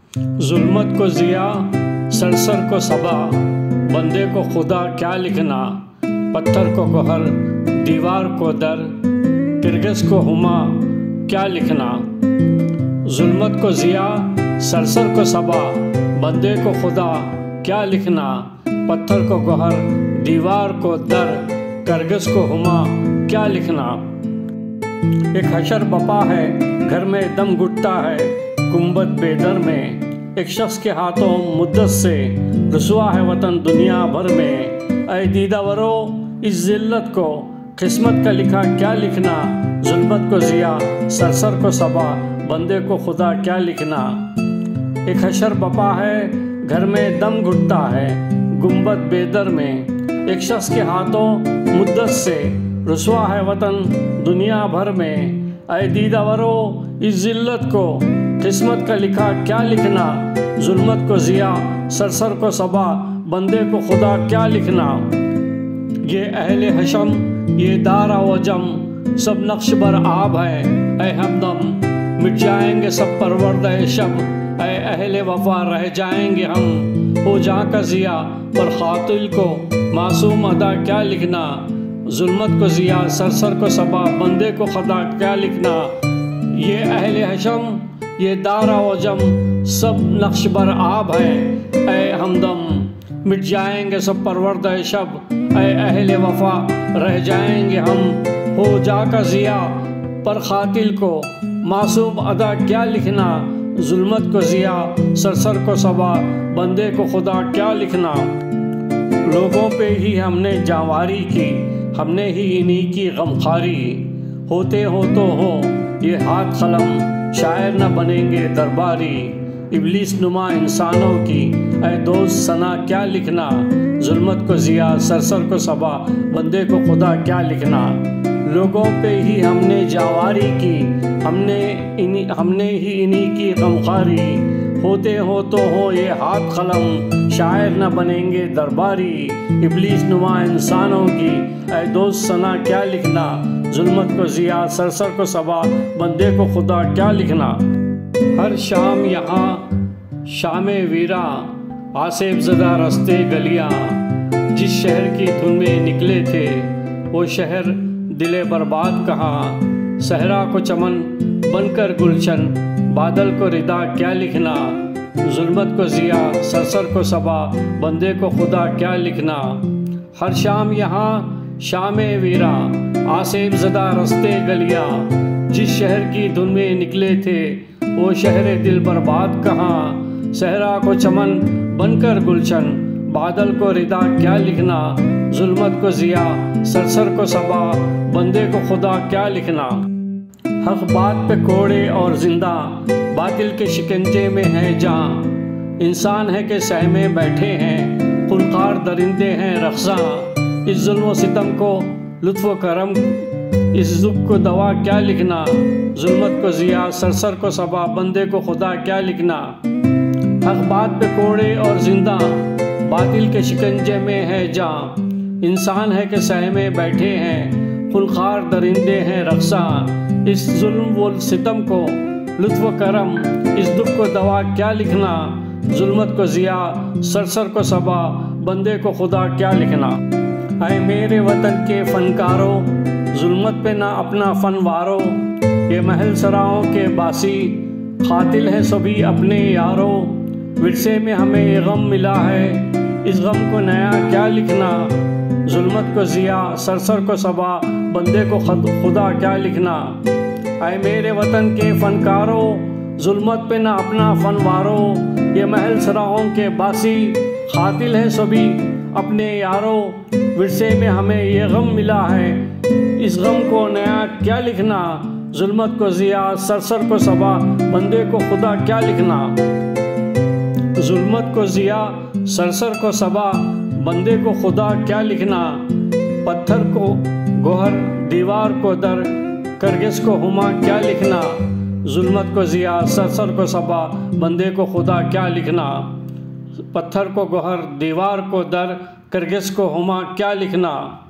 जुल्मत को ज़िया, सरसर को सबा, बंदे को खुदा क्या लिखना। पत्थर को गोहर, दीवार को दर, किरगिज़ को हुमा क्या लिखना। जुल्मत को ज़िया, सरसर को सबा, बंदे को खुदा क्या लिखना। पत्थर को गोहर, दीवार को दर, किरगिज़ को हुमा क्या लिखना। एक हशर बपा है, घर में दम घुटता है, गुंबद बेदर में। एक शख्स के हाथों मुद्दत से रुसवा है वतन दुनिया भर में। ऐ दीदावरो इस जिल्लत को, किस्मत का लिखा क्या लिखना। जुल्मत को ज़िया, सरसर को सबा, बंदे को खुदा क्या लिखना। एक हशर बपा है, घर में दम घुटता है, गुंबद बेदर में। एक शख्स के हाथों मुद्दत से रुसवा है वतन दुनिया भर में। ऐ दीदावरो इस जिल्लत को, किस्मत का लिखा क्या लिखना। जुल्मत को ज़िया, सरसर को सबा, बंदे को खुदा क्या लिखना। ये अहले हशम, ये दारा वजम, सब नक्श बर आब है। ऐ हमदम, मिट जाएंगे सब परवरद शब। ऐ अहले वफा, रह जाएंगे हम। हो जा का ज़िया, पर खातिल को मासूम अदा क्या लिखना। जुल्मत को ज़िया, सरसर को सबा, बंदे को खुदा क्या लिखना। ये अहले हशम, ये दारा वजम, सब नक्श बर आब है। ऐ हमदम, मिट जाएंगे सब परवरद शब। ऐ अहले वफा, रह जाएंगे हम। हो जा का ज़िया, पर खातिल को मासूम अदा क्या लिखना। जुल्मत को ज़िया, सरसर को सबा, बंदे को खुदा क्या लिखना। लोगों पे ही हमने जावारी की, हमने ही इन्हीं की गमखारी। होते हो तो हो ये हाथ कलम, शायर न बनेंगे दरबारी। इब्लीस नुमा इंसानों की, ऐ दोस्त सना क्या लिखना। जुल्मत को ज़िया, सरसर को सबा, बंदे को खुदा क्या लिखना। लोगों पे ही हमने जावारी की, हमने ही इन्हीं की गमखारी। होते हो तो हो ये हाथ कलम, शायर न बनेंगे दरबारी। इब्लीस नुमा इंसानों की, ऐ दोस्त सना क्या लिखना। जुल्मत को ज़िया, सरसर को सबा, बंदे को खुदा क्या लिखना। हर शाम यहाँ शामे वीरा, आसेब ज़दा रस्ते गलियाँ। जिस शहर की धुन में निकले थे, वो शहर दिले बर्बाद कहाँ। सहरा को चमन बनकर गुलशन, बादल को रिदा क्या लिखना। जुल्मत को ज़िया, सरसर को सबा, बंदे को खुदा क्या लिखना। हर शाम यहाँ शामे वीरा, आसेब ज़दा रस्ते गलियाँ। जिस शहर की धुन में निकले थे, वो शहर दिल बर्बाद कहाँ। सहरा को चमन बनकर गुलशन, बादल को रिदा क्या लिखना। जुल्मत को ज़िया, सरसर को सबा, बंदे को खुदा क्या लिखना। हक बात पे कोड़े और जिंदा, बातिल के शिकंजे में है जान। इंसान है कि सहमे बैठे हैं, खुलकार दरिंदे हैं रख्सा। इस जुल्म सितम को लुत्फ़ व करम, इस ज़ुब को दवा क्या लिखना। जुल्मत को ज़िया, सरसर को सबा, बंदे को खुदा क्या लिखना। हक बात पे कोड़े और जिंदा, बातिल के शिकंजे में है जान। इंसान है कि सहमे बैठे हैं, खुलकार दरिंदे हैं रख्सा। इस जुल्म व सितम को लुत्फ़ व करम, इस दुख को दवा क्या लिखना। जुल्मत को ज़िया, सरसर को सबा, बंदे को खुदा क्या लिखना। ऐ मेरे वतन के फ़नकारों, जुल्मत पे ना अपना फ़न वारो। ये महल सराओं के बासी, खातिल हैं सभी अपने यारों। विरसे में हमें ये गम मिला है, इस गम को नया क्या लिखना। जुल्मत को ज़िया, सरसर को सबा, बंदे को खुदा क्या लिखना। ऐ मेरे वतन के फ़नकारों, जुल्मत पे ना अपना फ़न वारो। ये महल सराहों के बासी, खातिल हैं सभी अपने यारों। विरसे में हमें ये गम मिला है, इस गम को नया क्या लिखना। जुल्मत को ज़िया, सरसर को सबा, बंदे को खुदा क्या लिखना। जुल्मत को ज़िया, सरसर को सबा, बंदे को खुदा क्या लिखना। पत्थर को गोहर, दीवार को दर, किरगिज़ को हुमा क्या लिखना। जुल्मत को ज़िया, सरसर को सबा, बंदे को खुदा क्या लिखना। पत्थर को गोहर, दीवार को दर, किरगिज़ को हुमा क्या लिखना।